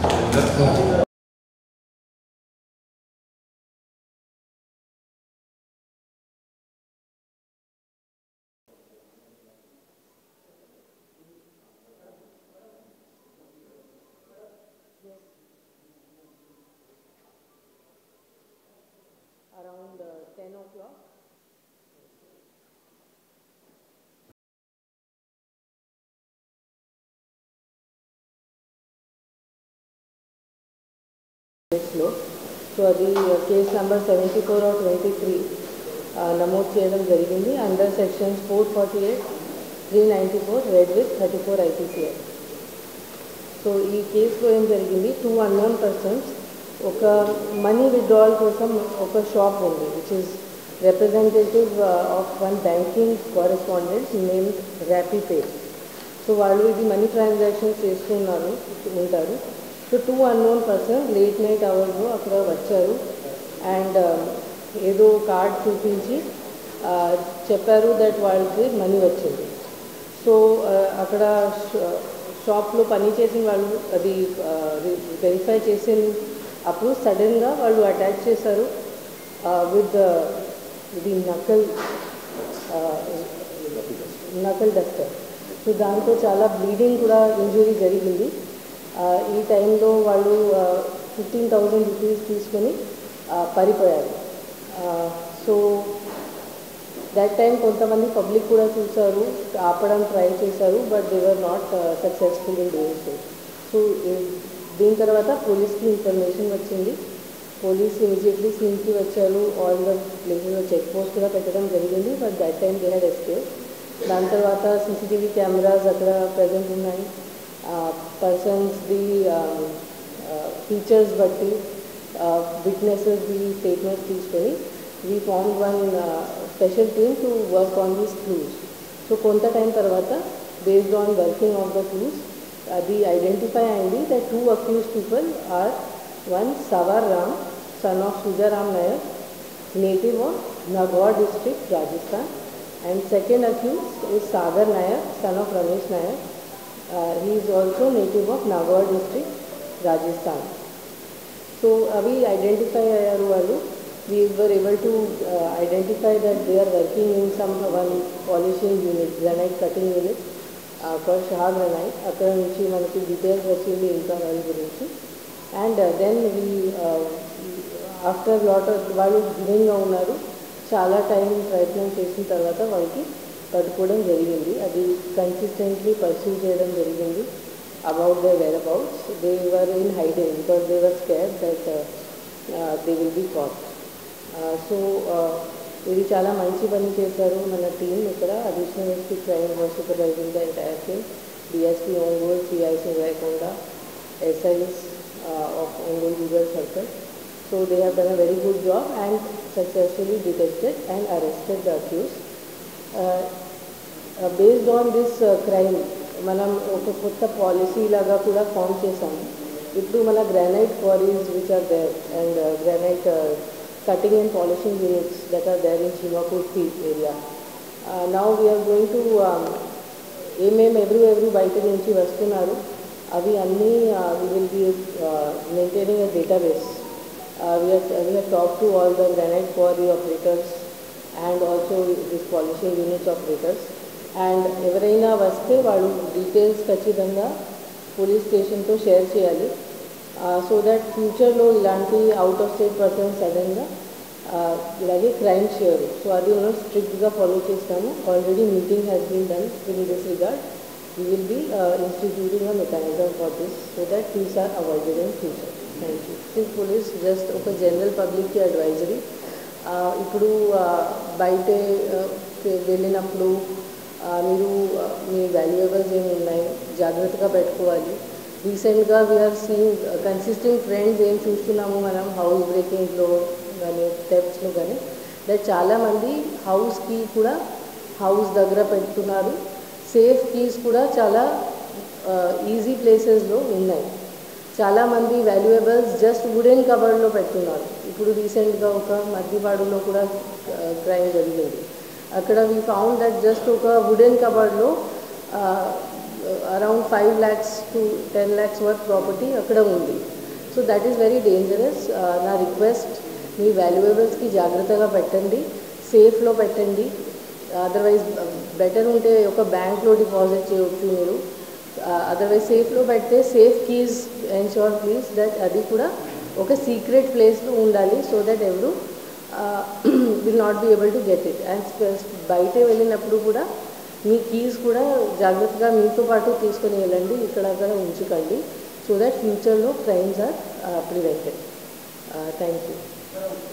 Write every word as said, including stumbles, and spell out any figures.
Around uh, ten o'clock. So అది case number seventy four or twenty three నమోదు చేయడం జరిగింది under sections four forty eight three ninety four read with thirty four IPC. So ఈ కేసులో ఏం జరిగింది, two unknown persons ఒక money withdrawal కోసం ఒక షాప్ ఉంది which is representative of one banking correspondent named Rapipay. So వాళ్ళు ఇది మనీ ట్రాన్సాక్షన్స్ చేస్తున్నారు ఉంటారు. So two unknown person late night అవర్స్లో అక్కడ వచ్చారు అండ్ ఏదో కార్డ్ చూపించి చెప్పారు దట్ వాళ్ళకి మనీ వచ్చింది. సో అక్కడ షాప్లో పని చేసిన వాళ్ళు అది వెరిఫై చేసిన అప్పుడు సడన్గా వాళ్ళు అటాక్ చేశారు విత్ ఇది నకల్ నకల్ డస్టర్. సో దాంతో చాలా బ్లీడింగ్ కూడా ఇంజురీ జరిగింది. ఈ టైంలో వాళ్ళు ఫిఫ్టీన్ థౌజండ్ రూపీస్ తీసుకొని పారిపోయారు. సో దట్ టైం కొంతమంది పబ్లిక్ కూడా చూశారు, ఆపడం ట్రై చేశారు, but they were not successful in doing so. So దీని తర్వాత పోలీస్కి ఇన్ఫర్మేషన్ వచ్చింది. పోలీస్ ఇమీడియట్లీ సీన్కి వచ్చారు. ఆల్ ద ప్లేసెస్లో చెక్ పోస్ట్ కూడా పెట్టడం జరిగింది, but that time they had escape. దాని తర్వాత సీసీటీవీ కెమెరాస్ అక్కడ ప్రజెంట్ ఉన్నాయి. పర్సన్స్ది ఫీచర్స్ బట్టి విట్నెసెస్ది స్టేట్మెంట్స్ తీసుకొని we form one special team to work on these clues. So కొంత టైం తర్వాత based on working of the clues అది ఐడెంటిఫై అయింది that two accuse people are one Sawar Ram son of Sujaram Nayar native of Nagaur district, Rajasthan, and second accused is Sagar Nayak, son of Ramesh Nayak. Uh, he is also native of Nagaur district, Rajasthan. So we identify ayaru. We were able to uh, identify that they are working in some one polishing unit, granite cutting unit uh, called Shah Granite. Akkada nunchi manaki details vachindi inka valli gurinchi. And uh, then we uh, after lot of వాళ్ళు గివింగ్గా ఉన్నారు, చాలా time ప్రయత్నం చేసిన తర్వాత వాళ్ళకి పట్టుకోవడం జరిగింది. అది కన్సిస్టెంట్లీ పర్సూ చేయడం జరిగింది about the whereabouts. They were in hiding because they were scared that they will be caught. So ఇది చాలా మంచి పని చేశారు మన టీం. ఇక్కడ additional SP crime was supervising the entire team, DSP Ongole, CIC Rayakonda, SIs of Ongole rural circle. So they have done a very good job and successfully detected and arrested the accused. Uh, uh, based on this uh, crime, మనం ఒక కొత్త policy లాగా కూడా form చేసాము. ఇప్పుడు మన granite quarries which are there and granite cutting and polishing units that are there in Chimakurthi area. Now we're going to ఏమేమి ఎవరు ఎవరు బయట నుంచి వస్తున్నారు అవి అన్నీ we will be maintaining a database. Uh, we, have, we have talked to all the granite quarry operators and also this polishing units operators, and ఎవరైనా వస్తే వాళ్ళు డీటెయిల్స్ ఖచ్చితంగా పోలీస్ స్టేషన్తో షేర్ చేయాలి, సో దట్ ఫ్యూచర్లో ఇలాంటి అవుట్ ఆఫ్ స్టేట్ పర్సన్స్ సడన్గా ఇలాగే క్రైమ్ చేయరు. సో అది మనం స్ట్రిక్ట్గా ఫాలో చేస్తాము. Already meeting has been done in this regard. We will be instituting a mechanism for this so that these are avoided in future. Thank you. Civil police just ఒక general పబ్లిక్కి advisory. ఇప్పుడు బయట వెళ్ళినప్పుడు మీరు మీ వాల్యుయబుల్స్ ఏమి ఉన్నాయి జాగ్రత్తగా పెట్టుకోవాలి. రీసెంట్గా వీఆర్ సీయింగ్ కన్సిస్టెంట్ ట్రెండ్స్ ఏం చూస్తున్నాము మనం హౌస్ బ్రేకింగ్లో కానీ థెఫ్ట్స్లో కానీ, దట్ చాలామంది హౌస్ కీ కూడా హౌస్ దగ్గర పెడుతున్నారు. సేఫ్ కీస్ కూడా చాలా ఈజీ ప్లేసెస్లో ఉన్నాయి. చాలామంది వాల్యుయబుల్స్ జస్ట్ వుడెన్ కవర్లో పెడుతున్నారు. ఇప్పుడు రీసెంట్గా ఒక మధ్యపాడులో కూడా క్రైమ్ జరిగింది. అక్కడ వీ ఫౌండ్ దట్ జస్ట్ ఒక వుడెన్ కవర్లో around five lakhs to ten lakhs worth property అక్కడ ఉంది. So that is very dangerous. నా రిక్వెస్ట్, మీ వాల్యుయబుల్స్కి జాగ్రత్తగా పెట్టండి, సేఫ్లో పెట్టండి. అదర్వైజ్ బెటర్ ఉంటే ఒక బ్యాంక్లో డిపాజిట్ చేయవచ్చు మీరు. అదర్వైజ్ సేఫ్లో పెడితే safe keys ensure please that అది కూడా ఒక సీక్రెట్ ప్లేస్లో ఉండాలి, సో దట్ ఎవరు will not be able to get it. And బయట వెళ్ళినప్పుడు కూడా మీ కీస్ కూడా జాగ్రత్తగా మీతో పాటు తీసుకొని వెళ్ళండి, ఇక్కడ అక్కడ ఉంచుకోండి, సో దట్ ఫ్యూచర్లో crimes are prevented. Thank you.